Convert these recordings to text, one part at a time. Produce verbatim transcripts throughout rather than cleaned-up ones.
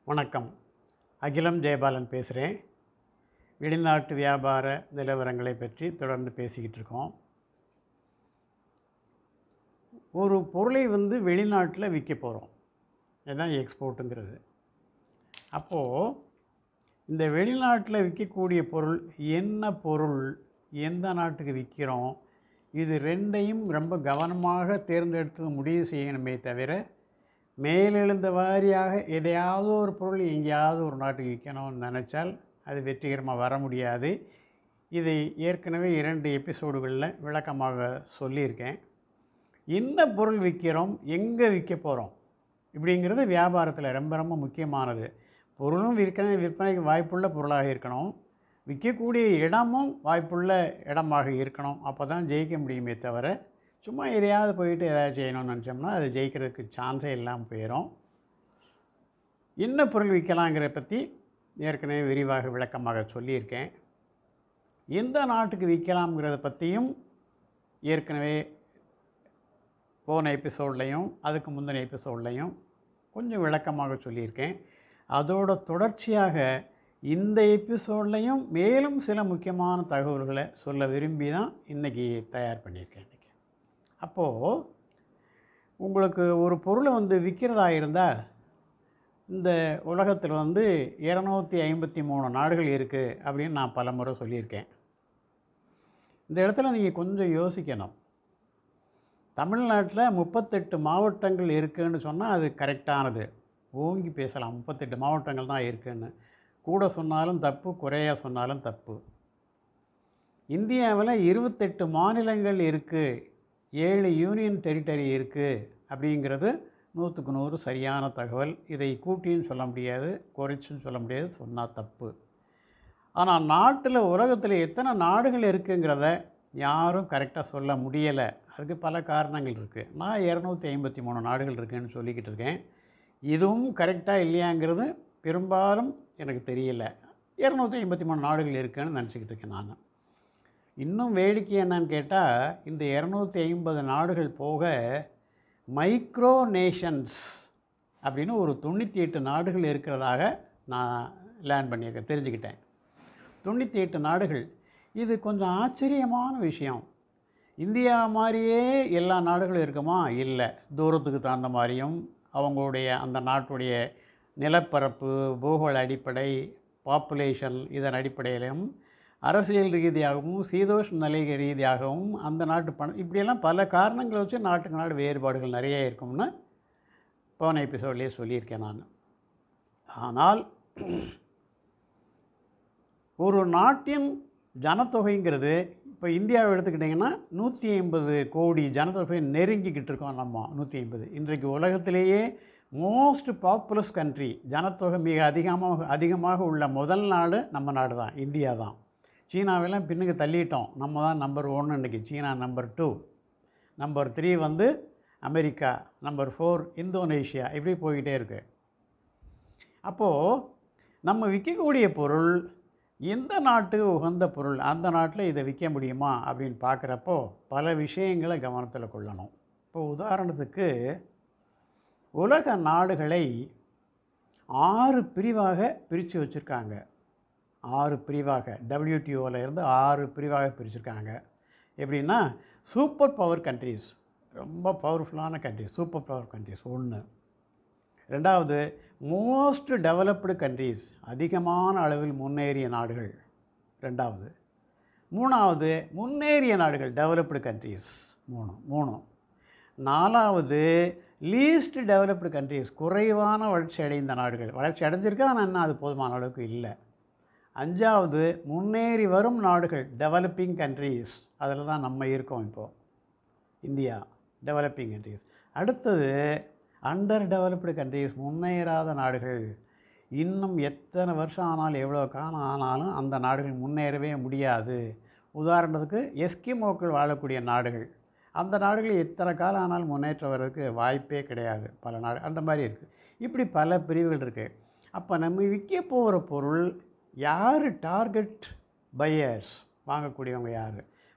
வணக்கம். அகிலம் ஜெயபாலன் பேசுகிறேன். வெளிநாட்டு வியாபார நிலவரங்களை பற்றி தொடர்ந்து பேசிக்கிட்டு இருக்கோம். ஒரு பொருளை வந்து வெளிநாட்டில் விற்க போகிறோம், இதுதான் எக்ஸ்போர்ட்டுங்கிறது. அப்போது இந்த வெளிநாட்டில் விற்கக்கூடிய பொருள் என்ன பொருள், எந்த நாட்டுக்கு விற்கிறோம், இது ரெண்டையும் ரொம்ப கவனமாக தேர்ந்தெடுத்து முடிவு செய்யணுமே தவிர மேலெழுந்த வாரியாக எதையாவது ஒரு பொருள் எங்கேயாவது ஒரு நாட்டுக்கு விற்கணும்னு நினச்சால் அது வெற்றிகரமாக வர முடியாது. இதை ஏற்கனவே இரண்டு எபிசோடுகளில் விளக்கமாக சொல்லியிருக்கேன். என்ன பொருள் விற்கிறோம், எங்கே விற்க போகிறோம் இப்படிங்கிறது வியாபாரத்தில் ரொம்ப ரொம்ப முக்கியமானது. பொருளும் விற்க விற்பனைக்கு வாய்ப்புள்ள பொருளாக இருக்கணும், விற்கக்கூடிய இடமும் வாய்ப்புள்ள இடமாக இருக்கணும். அப்போ தான் ஜெயிக்க முடியுமே தவிர சும்மா எதையாவது போயிட்டு எதாவது செய்யணும்னு நினச்சோம்னா அது ஜெயிக்கிறதுக்கு சான்ஸே இல்லாமல் போயிடும். என்ன பொருள் விற்கலாங்கிற பற்றி ஏற்கனவே விரிவாக விளக்கமாக சொல்லியிருக்கேன். எந்த நாட்டுக்கு விற்கலாம்ங்கிறத பற்றியும் ஏற்கனவே போன எபிசோட்லையும் அதுக்கு முந்தின எபிசோட்லையும் கொஞ்சம் விளக்கமாக சொல்லியிருக்கேன். அதோட தொடர்ச்சியாக இந்த எபிசோட்லையும் மேலும் சில முக்கியமான தகவல்களை சொல்ல விரும்பி தான் இன்றைக்கி தயார் பண்ணியிருக்கேன். அப்போது உங்களுக்கு ஒரு பொருளை வந்து விற்கிறதா இருந்தால் இந்த உலகத்தில் வந்து இரநூத்தி ஐம்பத்தி மூணு நாடுகள் இருக்குது அப்படின்னு நான் பல முறை சொல்லியிருக்கேன். இந்த இடத்துல நீங்கள் கொஞ்சம் யோசிக்கணும். தமிழ்நாட்டில் முப்பத்தெட்டு மாவட்டங்கள் இருக்குதுன்னு சொன்னால் அது கரெக்டானது, ஓங்கி பேசலாம். முப்பத்தெட்டு மாவட்டங்கள் தான் இருக்குதுன்னு கூட சொன்னாலும் தப்பு, குறையாக சொன்னாலும் தப்பு. இந்தியாவில் இருபத்தெட்டு மாநிலங்கள் இருக்குது, ஏழு யூனியன் டெரிட்டரி இருக்குது அப்படிங்கிறது நூற்றுக்கு நூறு சரியான தகவல். இதை கூட்டின்னு சொல்ல முடியாது, குறைச்சுன்னு சொல்ல முடியாது, சொன்னால் தப்பு. ஆனால் நாட்டில் உலகத்தில் எத்தனை நாடுகள் இருக்குங்கிறத யாரும் கரெக்டாக சொல்ல முடியலை. அதுக்கு பல காரணங்கள் இருக்குது. நான் இரநூத்தி ஐம்பத்தி மூணு நாடுகள் இருக்குதுன்னு சொல்லிக்கிட்டு இருக்கேன். இதுவும் கரெக்டாக இல்லையாங்கிறது பெரும்பாலும் எனக்கு தெரியல. இரநூத்தி ஐம்பத்தி மூணு நாடுகள் இருக்குதுன்னு நினச்சிக்கிட்டு இருக்கேன் நான். இன்னும் வேடிக்கை என்னன்னு கேட்டால், இந்த இரநூத்தி ஐம்பது நாடுகள் போக மைக்ரோ நேஷன்ஸ் அப்படின்னு ஒரு தொண்ணூற்றி எட்டு நாடுகள் இருக்கிறதாக நான் லேர்ன் பண்ணியிருக்கேன், தெரிஞ்சுக்கிட்டேன். தொண்ணூற்றி எட்டு நாடுகள். இது கொஞ்சம் ஆச்சரியமான விஷயம். இந்தியா மாதிரியே எல்லா நாடுகளும் இருக்குமா? இல்லை. தூரத்துக்கு தகுந்த மாதிரியும் அவங்களுடைய அந்த நாட்டுடைய நிலப்பரப்பு, பூகோள அடிப்படை, பாப்புலேஷன் இதன் அடிப்படையிலும் அரசியல் ரீதியாகவும் சீதோஷ்ண நிலை ரீதியாகவும் அந்த நாட்டு பணம் இப்படியெல்லாம் பல காரணங்களை வச்சு நாட்டுக்கு நாடு வேறுபாடுகள் நிறைய இருக்கும்னு போன எபிசோட்லேயே சொல்லியிருக்கேன் நான். ஆனால் ஒரு நாட்டின் ஜனத்தொகைங்கிறது இப்போ இந்தியாவை எடுத்துக்கிட்டிங்கன்னா நூற்றி ஐம்பது கோடி ஜனத்தொகை நெருங்கிக்கிட்டு இருக்கோம் நம்ம. நூற்றி ஐம்பது இன்றைக்கு உலகத்திலேயே மோஸ்ட் பாப்புலஸ் கண்ட்ரி, ஜனத்தொகை மிக அதிகமாக அதிகமாக உள்ள முதல் நாடு நம்ம நாடு தான், இந்தியா தான். சீனாவெல்லாம் பின்னுக்கு தள்ளிட்டோம், நம்ம தான் நம்பர் ஒன்று இன்றைக்கி. சீனா நம்பர் டூ, நம்பர் த்ரீ வந்து அமெரிக்கா, நம்பர் ஃபோர் இந்தோனேஷியா, இப்படி போய்கிட்டே இருக்குது. அப்போது நம்ம விற்கக்கூடிய பொருள் எந்த நாட்டுக்கு உகந்த பொருள், அந்த நாட்டில் இதை விற்க முடியுமா அப்படின்னு பார்க்குறப்போ பல விஷயங்களை கவனத்தில் கொள்ளணும். இப்போ உதாரணத்துக்கு உலக நாடுகளை ஆறு பிரிவாக பிரித்து வச்சுருக்காங்க. ஆறு பிரிவாக டபிள்யூடிஓவில் இருந்து ஆறு பிரிவாக பிரிச்சுருக்காங்க. எப்படின்னா சூப்பர் பவர் கண்ட்ரிஸ், ரொம்ப பவர்ஃபுல்லான கண்ட்ரிஸ், சூப்பர் பவர் கண்ட்ரிஸ் ஒன்று. ரெண்டாவது மோஸ்ட் டெவலப்டு கண்ட்ரிஸ், அதிகமான அளவில் முன்னேறிய நாடுகள் ரெண்டாவது. மூணாவது முன்னேறிய நாடுகள், டெவலப்டு கண்ட்ரிஸ் மூணு மூணு. நாலாவது லீஸ்ட் டெவலப்டு கண்ட்ரிஸ், குறைவான வளர்ச்சி அடைந்த நாடுகள், வளர்ச்சி அடைஞ்சிருக்கா ஆனால் என்ன அது போதுமான அளவுக்கு இல்லை. அஞ்சாவது முன்னேறி வரும் நாடுகள், டெவலப்பிங் கண்ட்ரீஸ், அதில் தான் நம்ம இருக்கோம் இப்போது, இந்தியா டெவலப்பிங் கண்ட்ரீஸ். அடுத்தது அண்டர் டெவலப்டு கண்ட்ரீஸ், முன்னேறாத நாடுகள். இன்னும் எத்தனை வருஷம் ஆனாலும் எவ்வளோ காலம் ஆனாலும் அந்த நாடுகள் முன்னேறவே முடியாது. உதாரணத்துக்கு எஸ்கிமோக்கள் வாழக்கூடிய நாடுகள், அந்த நாடுகள் எத்தனை காலம் ஆனாலும் முன்னேற்றம் வர்றதுக்கு வாய்ப்பே கிடையாது. பல நாடு அந்த மாதிரி இருக்குது. இப்படி பல பிரிவுகள் இருக்குது. அப்போ நம்ம விற்க போகிற பொருள் யார் டார்கெட் பையர்ஸ், வாங்கக்கூடியவங்க யார்,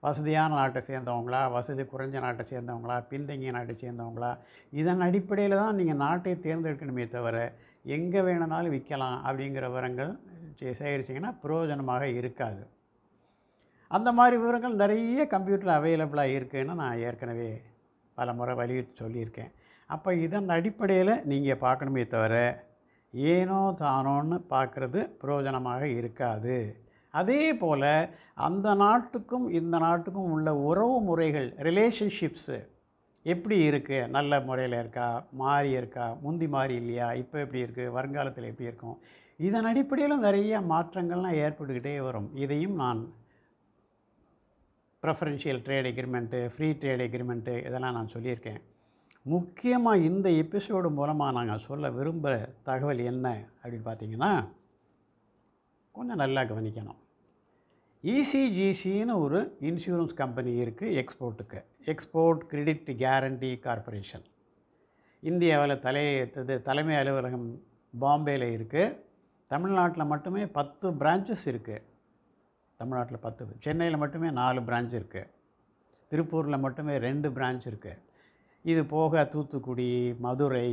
வசதியான நாட்டை சேர்ந்தவங்களா, வசதி குறைஞ்ச நாட்டை சேர்ந்தவங்களா, பின்தங்கிய நாட்டை சேர்ந்தவங்களா, இதன் அடிப்படையில் தான் நீங்கள் நாட்டை தேர்ந்தெடுக்கணுமே தவிர எங்கே வேணுனாலும் விற்கலாம் அப்படிங்கிற விவரங்கள் சேகரிச்சிங்கன்னா பிரயோஜனமாக இருக்காது. அந்த மாதிரி விவரங்கள் நிறைய கம்ப்யூட்டரில் அவைலபிளாக இருக்குதுன்னு நான் ஏற்கனவே பல முறை வலியுறுத்தி சொல்லியிருக்கேன். அப்போ இதன் அடிப்படையில் நீங்கள் பார்க்கணுமே தவிர ஏனோ தானோன்னு பார்க்குறது பிரயோஜனமாக இருக்காது. அதே போல் அந்த நாட்டுக்கும் இந்த நாட்டுக்கும் உள்ள உறவு முறைகள், ரிலேஷன்ஷிப்ஸு எப்படி இருக்குது, நல்ல முறையில் இருக்கா, மாறி இருக்கா, முந்தி மாறி இல்லையா, இப்போ எப்படி இருக்குது, வருங்காலத்தில் எப்படி இருக்கும், இதன் அடிப்படையில் நிறைய மாற்றங்கள்லாம் ஏற்பட்டுக்கிட்டே வரும். இதையும் நான் preferential trade agreement, free trade agreement இதெல்லாம் நான் சொல்லியிருக்கேன். முக்கியமாக இந்த எபிசோடு மூலமாக நாங்கள் சொல்ல விரும்புகிற தகவல் என்ன அப்படின்னு பார்த்தீங்கன்னா, கொஞ்சம் நல்லா கவனிக்கணும். இசிஜிசின்னு ஒரு இன்சூரன்ஸ் கம்பெனி இருக்குது எக்ஸ்போர்ட்டுக்கு, எக்ஸ்போர்ட் கிரெடிட் கேரண்டி கார்ப்பரேஷன். இந்தியாவில் தலை தலைமை அலுவலகம் பாம்பேயில் இருக்குது. தமிழ்நாட்டில் மட்டுமே பத்து பிரான்ச்சஸ் இருக்குது. தமிழ்நாட்டில் பத்து, சென்னையில் மட்டுமே நாலு பிரான்ச் இருக்குது, திருப்பூரில் மட்டுமே ரெண்டு பிரான்ச் இருக்குது. இது போக தூத்துக்குடி, மதுரை,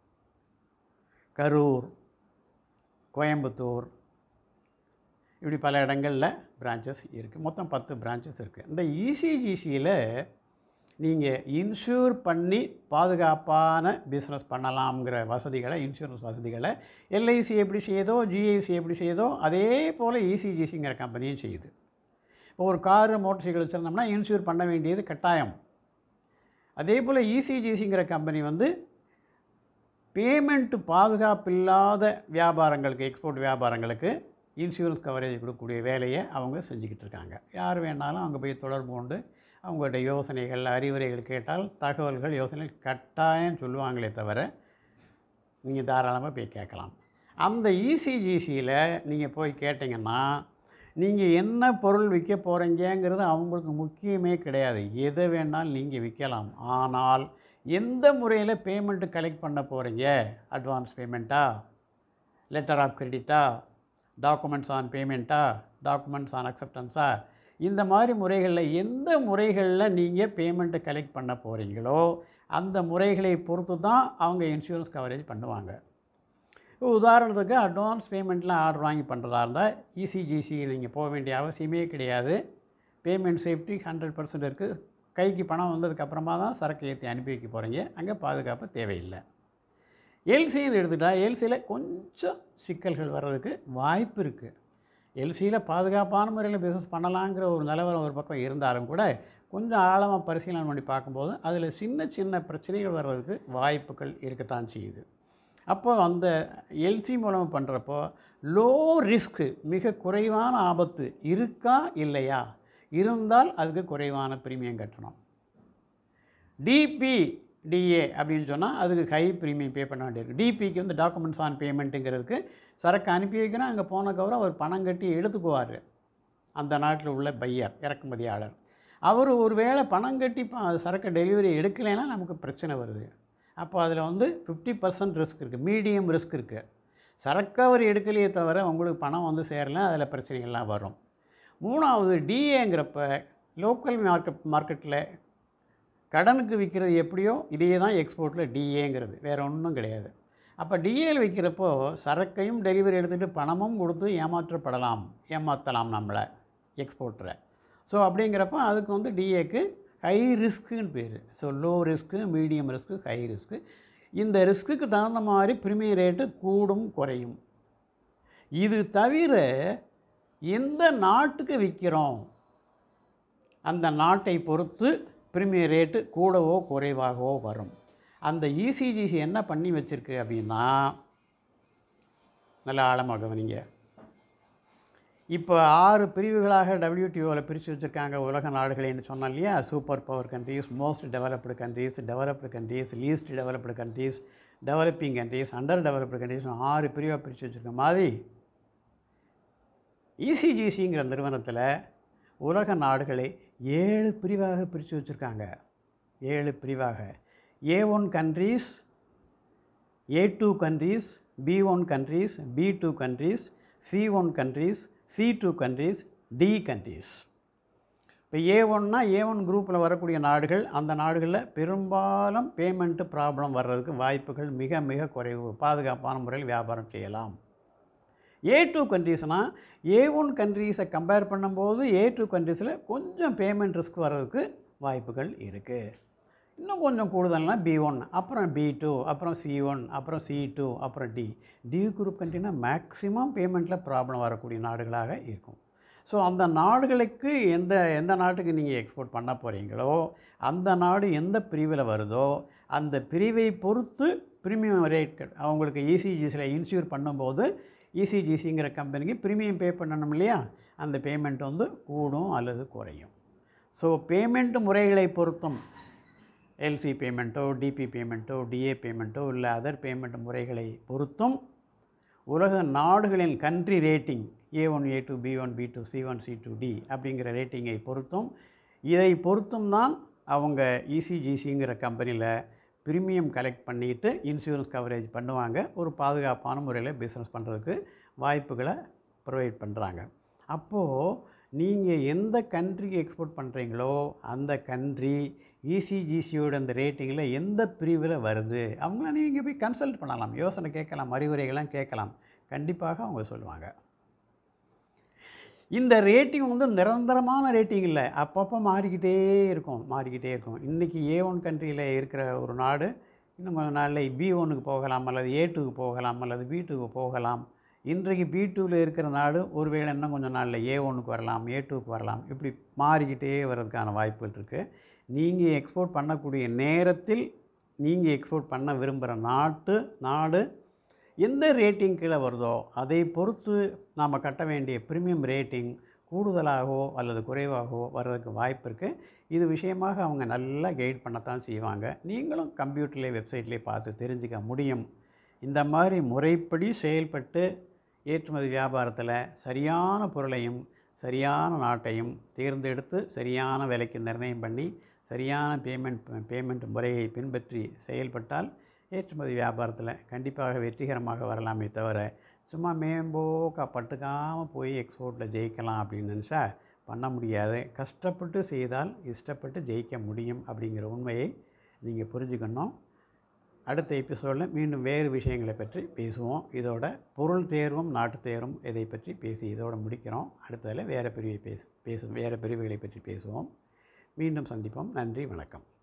கரூர், கோயம்புத்தூர் இப்படி பல இடங்களில் பிரான்ச்சஸ் இருக்குது. மொத்தம் பத்து பிரான்ச்சஸ் இருக்குது. இந்த இசிஜிசியில் நீங்கள் இன்சூர் பண்ணி பாதுகாப்பான பிஸ்னஸ் பண்ணலாம்ங்கிற வசதிகளை, இன்சூரன்ஸ் வசதிகளை எல்ஐசி எப்படி செய்யுதோ, ஜிஐசி எப்படி செய்யுதோ அதே போல் இசிஜிசிங்கிற கம்பெனியும் செய்யுது. இப்போ ஒரு காரு, மோட்டர் சைக்கிள் வச்சுருந்தோம்னா இன்சூர் பண்ண வேண்டியது கட்டாயம். அதே போல் இசிஜிசிங்கிற கம்பெனி வந்து பேமெண்ட்டு பாதுகாப்பு இல்லாத வியாபாரங்களுக்கு, எக்ஸ்போர்ட் வியாபாரங்களுக்கு இன்சூரன்ஸ் கவரேஜ் கொடுக்கக்கூடிய வேலையை அவங்க செஞ்சுக்கிட்டு இருக்காங்க. யார் வேணாலும் அங்கே போய் தொடர்பு கொண்டு அவங்கள்ட்ட யோசனைகள், அறிவுரைகள் கேட்டால் தகவல்கள், யோசனைகள் கட்டாயம் சொல்லுவாங்களே தவிர நீங்கள் தாராளமாக போய் கேட்கலாம். அந்த இசிஜிசியில் நீங்கள் போய் கேட்டிங்கன்னா நீங்கள் என்ன பொருள் விற்க போகிறீங்கிறது அவங்களுக்கு முக்கியமே கிடையாது. எதை வேணாலும் நீங்கள் விற்கலாம். ஆனால் எந்த முறையில் பேமெண்ட்டு கலெக்ட் பண்ண போகிறீங்க, அட்வான்ஸ் பேமெண்ட்டா, லெட்டர் ஆஃப் கிரெடிட்டா, டாக்குமெண்ட்ஸ் ஆன் பேமெண்ட்டா, டாக்குமெண்ட்ஸ் ஆன் அக்செப்டன்ஸா, இந்த மாதிரி முறைகளில் எந்த முறைகளில் நீங்கள் பேமெண்ட்டை கலெக்ட் பண்ண போகிறீங்களோ அந்த முறைகளை பொறுத்து தான் அவங்க இன்சூரன்ஸ் கவரேஜ் பண்ணுவாங்க. இப்போ உதாரணத்துக்கு அட்வான்ஸ் பேமெண்ட்டில் ஆர்டர் வாங்கி பண்ணுறதா இருந்தால் இசிஜிசி நீங்கள் போக வேண்டிய அவசியமே கிடையாது. பேமெண்ட் சேஃப்டி ஹண்ட்ரட் பர்சன்ட் இருக்குது. கைக்கு பணம் வந்ததுக்கப்புறமா தான் சரக்கு ஏற்றி அனுப்பி வைக்க போகிறீங்க. அங்கே பாதுகாப்பு தேவையில்லை. எல்சின்னு எடுத்துக்கிட்டால் எல்சியில் கொஞ்சம் சிக்கல்கள் வர்றதுக்கு வாய்ப்பு இருக்குது. எல்சியில் பாதுகாப்பான முறையில் பிஸ்னஸ் பண்ணலாங்கிற ஒரு நிலவரம் ஒரு பக்கம் இருந்தாலும் கூட கொஞ்சம் ஆழமாக பரிசீலனை பண்ணி பார்க்கும்போது அதில் சின்ன சின்ன பிரச்சனைகள் வர்றதுக்கு வாய்ப்புகள் இருக்கத்தான் செய்யுது. அப்போ அந்த எல்சி மூலமாக பண்ணுறப்போ லோ ரிஸ்க்கு, மிக குறைவான ஆபத்து இருக்கா இல்லையா, இருந்தால் அதுக்கு குறைவான ப்ரீமியம் கட்டணும். டிபி டிஏ அப்படின்னு சொன்னால் அதுக்கு ஹை ப்ரீமியம் பே பண்ண வேண்டியிருக்கு. டிபிக்கு வந்து டாக்குமெண்ட்ஸ் ஆன் பேமெண்ட்டுங்கிறதுக்கு சரக்கு அனுப்பி வைக்கணும். அங்கே போனக்கப்புறம் அவர் பணம் கட்டி எடுத்துக்குவார். அந்த நாட்டில் உள்ள பையர், இறக்குமதியாளர், அவர் ஒரு வேளை பணம் கட்டி சரக்கு டெலிவரி எடுக்கலைன்னா நமக்கு பிரச்சனை வருது. அப்போ அதில் வந்து ஃபிஃப்டி பர்சன்ட் ரிஸ்க் இருக்குது, மீடியம் ரிஸ்க் இருக்குது. சரக்கு அவர் எடுக்கலையே தவிர உங்களுக்கு பணம் வந்து சேரலாம், அதில் பிரச்சனைகள்லாம் வரும். மூணாவது டிஏங்கிறப்ப லோக்கல் மார்க்கெட் மார்க்கெட்டில் கடனுக்கு விற்கிறது எப்படியோ இதே தான் எக்ஸ்போர்ட்டில் டிஏங்கிறது, வேறு ஒன்றும் கிடையாது. அப்போ டிஏயில் விற்கிறப்போ சரக்கையும் டெலிவரி எடுத்துகிட்டு பணமும் கொடுத்து ஏமாற்றப்படலாம், ஏமாற்றலாம் நம்மளை எக்ஸ்போர்ட்டரை. ஸோ அப்படிங்கிறப்ப அதுக்கு வந்து டிஏக்கு ஹை ரிஸ்க்குன்னு பேர். So low risk, medium risk, high risk. இந்த ரிஸ்க்குக்கு தகுந்த மாதிரி ப்ரீமியம் ரேட்டு கூடும் குறையும். இது தவிர எந்த நாட்டுக்கு விற்கிறோம் அந்த நாட்டை பொறுத்து ப்ரீமியம் ரேட்டு கூடவோ குறைவாகவோ வரும். அந்த இசிஜிசி என்ன பண்ணி வச்சுருக்கு அப்படின்னா, நல்லா ஆழமாக கவனிங்க. இப்போ ஆறு பிரிவுகளாக டபிள்யூடிஓவில் பிரித்து வச்சுருக்காங்க உலக நாடுகள்னு சொன்னோம் இல்லையா. Super power countries, most developed countries, developed countries, least developed countries, developing countries, under developed countries, ஆறு பிரிவாக பிரித்து வச்சுருக்க மாதிரி இசிஜிசிங்கிற நிறுவனத்தில் உலக நாடுகளை ஏழு பிரிவாக பிரித்து வச்சுருக்காங்க. ஏழு பிரிவாக A one countries, A two countries, B one countries, B two countries, C one countries, C two countries, D countries. இப்போ ஏ ஒன்னா ஏ ஒன் குரூப்பில் வரக்கூடிய நாடுகள், அந்த நாடுகளில் பெரும்பாலும் பேமெண்ட்டு ப்ராப்ளம் வர்றதுக்கு வாய்ப்புகள் மிக மிக குறைவு. பாதுகாப்பான முறையில் வியாபாரம் செய்யலாம். ஏ டூ கண்ட்ரீஸ்னால் ஏ ஒன் கண்ட்ரீஸை கம்பேர் பண்ணும்போது ஏ டூ கண்ட்ரீஸில் கொஞ்சம் பேமெண்ட் ரிஸ்க் வர்றதுக்கு வாய்ப்புகள் இருக்குது. இன்னும் கொஞ்சம் கூடுதல்னா பி ஒன், அப்புறம் பி டூ, அப்புறம் சி ஒன், அப்புறம் சி டூ, அப்புறம் டி. டி குரூப் கண்ட்ரினா மேக்ஸிமம் பேமெண்ட்டில் ப்ராப்ளம் வரக்கூடிய நாடுகளாக இருக்கும். ஸோ அந்த நாடுகளுக்கு எந்த எந்த நாட்டுக்கு நீங்கள் எக்ஸ்போர்ட் பண்ண போகிறீங்களோ அந்த நாடு எந்த பிரிவில் வருதோ அந்த பிரிவை பொறுத்து ப்ரீமியம் ரேட் அவங்களுக்கு இசிஜிசியில் இன்சூர் பண்ணும்போது இசிஜிசிங்கிற கம்பெனிக்கு ப்ரீமியம் பே பண்ணணும் இல்லையா, அந்த பேமெண்ட் வந்து கூடும் அல்லது குறையும். ஸோ பேமெண்ட் முறைகளை பொறுத்தும் எல்சி பேமெண்ட்டோ டிபி பேமெண்ட்டோ டிஏ பேமெண்ட்டோ இல்லை அதர் பேமெண்ட் முறைகளை பொறுத்தும் உலக நாடுகளின் country rating A one A two B one B two C one C two D அப்படிங்கிற ரேட்டிங்கை பொறுத்தும் இதை பொறுத்தும் தான் அவங்க இசிஜிசிங்கிற கம்பெனியில் ப்ரீமியம் கலெக்ட் பண்ணிவிட்டு இன்சூரன்ஸ் கவரேஜ் பண்ணுவாங்க. ஒரு பாதுகாப்பான முறையில் பிஸ்னஸ் பண்ணுறதுக்கு வாய்ப்புகளை ப்ரொவைட் பண்ணுறாங்க. அப்போது நீங்கள் எந்த கண்ட்ரிக்கு எக்ஸ்போர்ட் பண்ணுறீங்களோ அந்த கண்ட்ரி இசிஜிசியோட அந்த ரேட்டிங்கில் எந்த பிரிவில் வருது அவங்கள நீங்கள் போய் கன்சல்ட் பண்ணலாம், யோசனை கேட்கலாம், அறிவுரைகள்லாம் கேட்கலாம். கண்டிப்பாக அவங்க சொல்லுவாங்க. இந்த ரேட்டிங் வந்து நிரந்தரமான ரேட்டிங் இல்லை, அப்பப்போ மாறிக்கிட்டே இருக்கும் மாறிக்கிட்டே இருக்கும் இன்றைக்கி ஏ ஒன் கண்ட்ரியில் இருக்கிற ஒரு நாடு இன்னும் கொஞ்சம் நாளில் பி ஒன்னுக்கு போகலாம், அல்லது ஏ டூக்கு போகலாம், அல்லது பி டூக்கு போகலாம். இன்றைக்கு பி டூவில் இருக்கிற நாடு ஒருவேளை இன்னும் கொஞ்சம் நாளில் ஏ ஒன்னுக்கு வரலாம், ஏ டூக்கு வரலாம். இப்படி மாறிக்கிட்டே வர்றதுக்கான வாய்ப்புகள் இருக்குது. நீங்கள் எக்ஸ்போர்ட் பண்ணக்கூடிய நேரத்தில் நீங்கள் எக்ஸ்போர்ட் பண்ண விரும்புகிற நாட்டு நாடு எந்த ரேட்டிங் கீழே வருதோ அதை பொறுத்து நாம் கட்ட வேண்டிய ப்ரீமியம் ரேட்டிங் கூடுதலாகவோ அல்லது குறைவாகவோ வர்றதுக்கு வாய்ப்பு இருக்குது. இது விஷயமாக அவங்க நல்லா கைட் பண்ணத்தான் செய்வாங்க. நீங்களும் கம்ப்யூட்டர்லேயே வெப்சைட்லேயே பார்த்து தெரிஞ்சுக்க முடியும். இந்த மாதிரி முறைப்படி செயல்பட்டு ஏற்றுமதி வியாபாரத்தில் சரியான பொருளையும் சரியான நாட்டையும் தேர்ந்தெடுத்து சரியான விலைக்கு நிர்ணயம் பண்ணி சரியான பேமெண்ட் பேமெண்ட் முறையை பின்பற்றி செயல்பட்டால் ஏற்றுமதி வியாபாரத்தில் கண்டிப்பாக வெற்றிகரமாக வரலாமே தவிர சும்மா மேம்போக்கா பட்டுக்காமல் போய் எக்ஸ்போர்ட்டில் ஜெயிக்கலாம் அப்படின்னு நினச்சா பண்ண முடியாது. கஷ்டப்பட்டு செய்தால் இஷ்டப்பட்டு ஜெயிக்க முடியும் அப்படிங்கிற உண்மையை நீங்கள் புரிஞ்சுக்கணும். அடுத்த எபிசோடில் மீண்டும் வேறு விஷயங்களை பற்றி பேசுவோம். இதோட பொருள் தேர்வும் நாட்டு தேர்வும் இதை பற்றி பேசி இதோடு முடிக்கிறோம். அடுத்ததில் வேறு பிரிவை பேசு பேசும் வேறு பிரிவுகளை பற்றி பேசுவோம். மீண்டும் சந்திப்போம். நன்றி, வணக்கம்.